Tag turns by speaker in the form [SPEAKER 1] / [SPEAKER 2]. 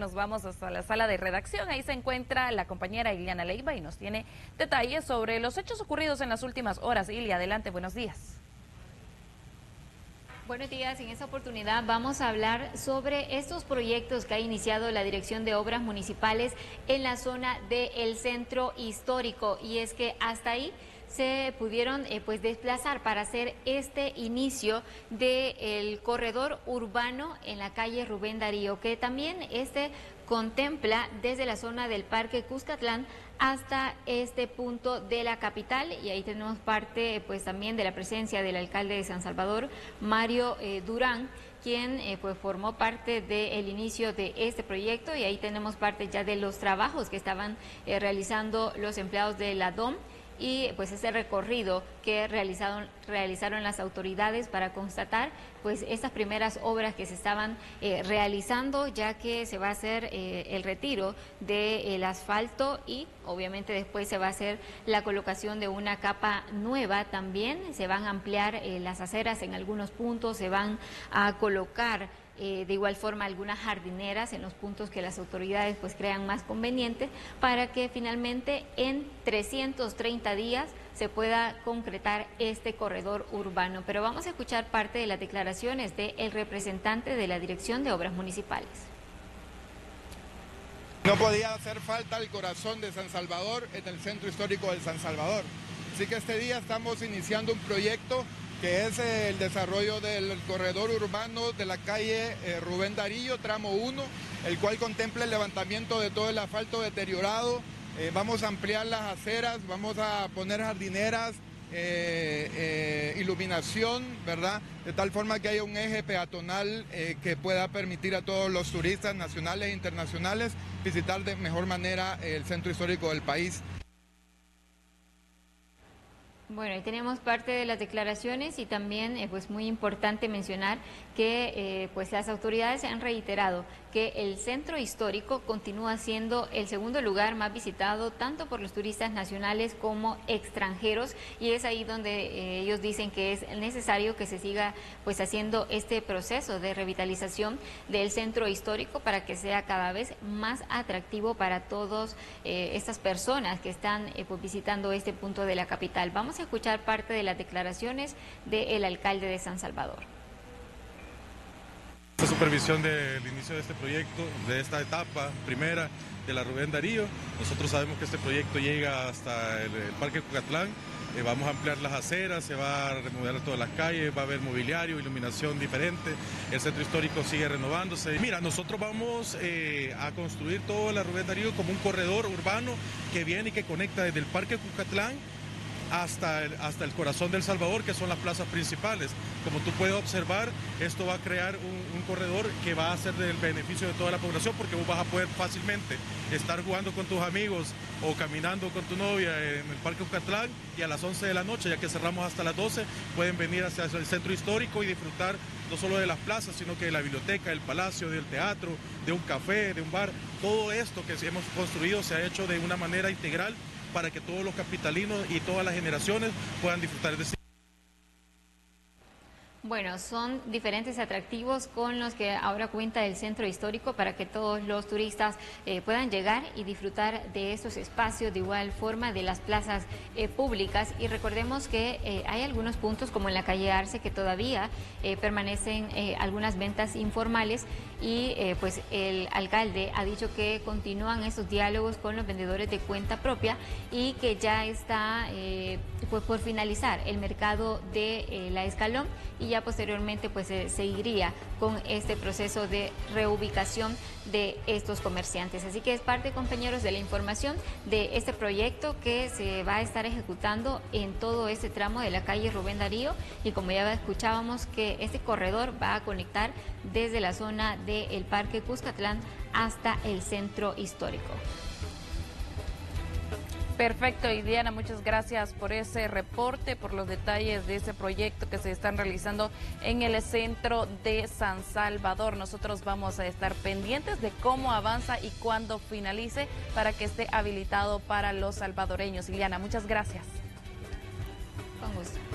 [SPEAKER 1] Nos vamos hasta la sala de redacción. Ahí se encuentra la compañera Iliana Leiva y nos tiene detalles sobre los hechos ocurridos en las últimas horas. Ilia, adelante, buenos días.
[SPEAKER 2] Buenos días, en esta oportunidad vamos a hablar sobre estos proyectos que ha iniciado la Dirección de Obras Municipales en la zona del centro histórico, y es que hasta ahí se pudieron desplazar para hacer este inicio del corredor urbano en la calle Rubén Darío, que también contempla desde la zona del Parque Cuscatlán hasta este punto de la capital, y ahí tenemos parte también de la presencia del alcalde de San Salvador, Mario Durán, quien formó parte del inicio de este proyecto, y ahí tenemos parte ya de los trabajos que estaban realizando los empleados de la DOM y ese recorrido que realizaron las autoridades para constatar estas primeras obras que se estaban realizando, ya que se va a hacer el retiro del asfalto y obviamente después se va a hacer la colocación de una capa nueva. También se van a ampliar las aceras en algunos puntos, se van a colocar de igual forma algunas jardineras en los puntos que las autoridades crean más convenientes, para que finalmente en 330 días se pueda concretar este corredor urbano. Pero vamos a escuchar parte de las declaraciones del representante de la Dirección de Obras Municipales.
[SPEAKER 3] No podía hacer falta el corazón de San Salvador en el centro histórico de San Salvador. Así que este día estamos iniciando un proyecto que es el desarrollo del corredor urbano de la calle Rubén Darío, tramo 1, el cual contempla el levantamiento de todo el asfalto deteriorado. Vamos a ampliar las aceras, vamos a poner jardineras, iluminación, ¿verdad? De tal forma que haya un eje peatonal que pueda permitir a todos los turistas nacionales e internacionales visitar de mejor manera el centro histórico del país.
[SPEAKER 2] Bueno, ahí tenemos parte de las declaraciones, y también muy importante mencionar que las autoridades han reiterado que el centro histórico continúa siendo el segundo lugar más visitado tanto por los turistas nacionales como extranjeros, y es ahí donde ellos dicen que es necesario que se siga haciendo este proceso de revitalización del centro histórico para que sea cada vez más atractivo para todas estas personas que están visitando este punto de la capital. Vamos a escuchar parte de las declaraciones del alcalde de San Salvador.
[SPEAKER 4] La supervisión del inicio de este proyecto, de esta etapa primera de la Rubén Darío, nosotros sabemos que este proyecto llega hasta el Parque Cuscatlán. Vamos a ampliar las aceras, se va a remodelar todas las calles, va a haber mobiliario, iluminación diferente, el centro histórico sigue renovándose. Mira, nosotros vamos a construir toda la Rubén Darío como un corredor urbano que viene y que conecta desde el Parque Cuscatlán hasta el corazón del Salvador, que son las plazas principales. Como tú puedes observar, esto va a crear un corredor que va a ser del beneficio de toda la población, porque vos vas a poder fácilmente estar jugando con tus amigos o caminando con tu novia en el Parque Cuscatlán, y a las 11 de la noche, ya que cerramos hasta las 12, pueden venir hacia el centro histórico y disfrutar no solo de las plazas, sino que de la biblioteca, del palacio, del teatro, de un café, de un bar. Todo esto que hemos construido se ha hecho de una manera integral para que todos los capitalinos y todas las generaciones puedan disfrutar de sí.
[SPEAKER 2] Bueno, son diferentes atractivos con los que ahora cuenta el centro histórico para que todos los turistas puedan llegar y disfrutar de estos espacios, de igual forma de las plazas públicas. Y recordemos que hay algunos puntos, como en la calle Arce, que todavía permanecen algunas ventas informales, y el alcalde ha dicho que continúan esos diálogos con los vendedores de cuenta propia, y que ya está por finalizar el mercado de La Escalón, y ya posteriormente se seguiría con este proceso de reubicación de estos comerciantes. Así que es parte, compañeros, de la información de este proyecto que se va a estar ejecutando en todo este tramo de la calle Rubén Darío, y como ya escuchábamos, que este corredor va a conectar desde la zona del Parque Cuscatlán hasta el centro histórico.
[SPEAKER 1] Perfecto, y Diana, muchas gracias por ese reporte, por los detalles de ese proyecto que se están realizando en el centro de San Salvador. Nosotros vamos a estar pendientes de cómo avanza y cuándo finalice para que esté habilitado para los salvadoreños. Iliana, muchas gracias.
[SPEAKER 2] Con gusto.